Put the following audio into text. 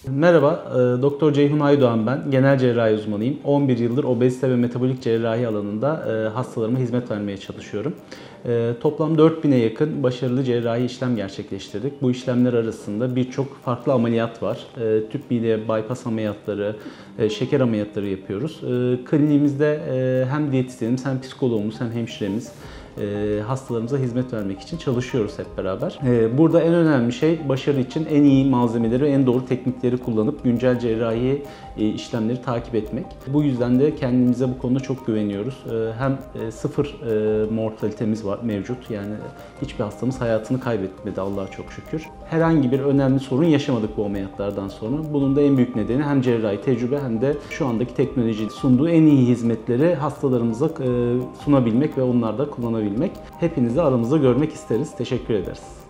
Merhaba, Doktor Ceyhun Aydoğan ben. Genel cerrahi uzmanıyım. 11 yıldır obezite ve metabolik cerrahi alanında hastalarıma hizmet vermeye çalışıyorum. Toplam 4000'e yakın başarılı cerrahi işlem gerçekleştirdik. Bu işlemler arasında birçok farklı ameliyat var. Tüp mide bypass ameliyatları, şeker ameliyatları yapıyoruz. Kliniğimizde hem diyetisyenimiz hem psikologumuz hem hemşiremiz hastalarımıza hizmet vermek için çalışıyoruz hep beraber. Burada en önemli şey başarı için en iyi malzemeleri ve en doğru teknikleri kullanıp güncel cerrahi işlemleri takip etmek. Bu yüzden de kendimize bu konuda çok güveniyoruz. Hem sıfır mortalitemiz var mevcut, yani hiçbir hastamız hayatını kaybetmedi Allah'a çok şükür. Herhangi bir önemli sorun yaşamadık bu ameliyatlardan sonra. Bunun da en büyük nedeni hem cerrahi tecrübe hem de şu andaki teknoloji sunduğu en iyi hizmetleri hastalarımıza sunabilmek ve onlar da kullanabilmek. Hepinizi aramızda görmek isteriz. Teşekkür ederiz.